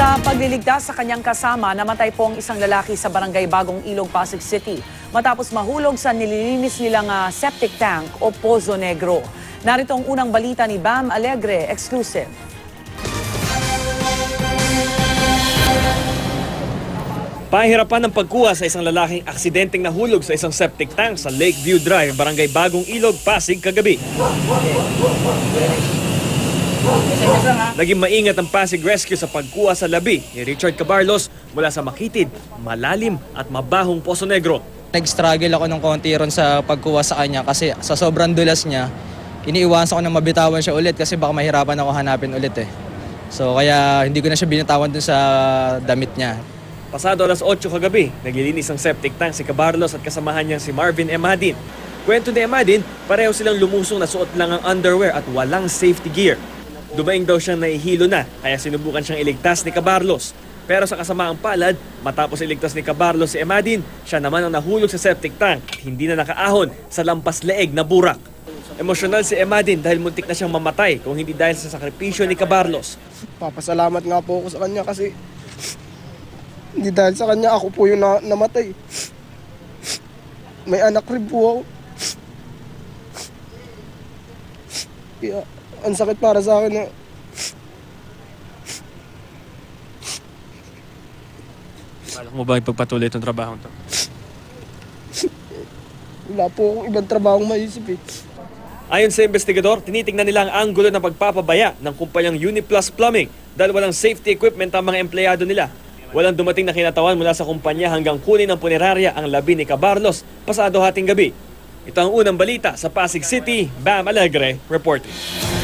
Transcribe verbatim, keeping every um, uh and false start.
Sa pagliligtas sa kanyang kasama, namatay po ang isang lalaki sa barangay Bagong Ilog, Pasig City matapos mahulog sa nililinis nilang uh, septic tank o Pozo Negro. Narito ang unang balita ni Bam Alegre, exclusive. Pahirapan ng pagkuha sa isang lalaking aksidenteng nahulog sa isang septic tank sa Lakeview Drive, barangay Bagong Ilog, Pasig kagabi. Naging maingat ang Pasig Rescue sa pagkuha sa labi ni Richard Cabarlos mula sa makitid, malalim at mabahong Pozo Negro. Nag-struggle ako ng konti ron sa pagkuha sa kanya kasi sa sobrang dulas niya, iniiwasan ko na mabitawan siya ulit kasi baka mahirapan ako hanapin ulit eh. So kaya hindi ko na siya binitawan dun sa damit niya. Pasado alas otso kagabi, naglilinis ang septic tank si Cabarlos at kasamahan niyang si Marvin Emadin. Kwento ni Emadin, pareho silang lumusong na suot lang ang underwear at walang safety gear. Dumaing daw siyang nahihilo na, kaya sinubukan siyang iligtas ni Cabarlos. Pero sa kasamaang palad, matapos iligtas ni Cabarlos si Emadin, siya naman ang nahulog sa septic tank at hindi na nakaahon sa lampas leeg na burak. Emosyonal si Emadin dahil muntik na siyang mamatay kung hindi dahil sa sakripisyo ni Cabarlos. Papasalamat nga po ako sa kanya kasi hindi dahil sa kanya ako po yung na namatay. May anak rin po ako. Kaya ang sakit para sa akin na Balak mo ba ipagpatuloy itong trabaho to? wala po akong ibang trabahong maisip eh. Ayon sa investigador, tinitingnan nila ang anggulo ng pagpapabaya ng kumpanyang Uniplus Plumbing dahil walang safety equipment ang mga empleyado nila. Walang dumating na kinatawan mula sa kumpanya hanggang kunin ng punerarya ang labi ni Cabarlos pasado hating gabi. Ito ang unang balita sa Pasig City. Bam Alegre reporting.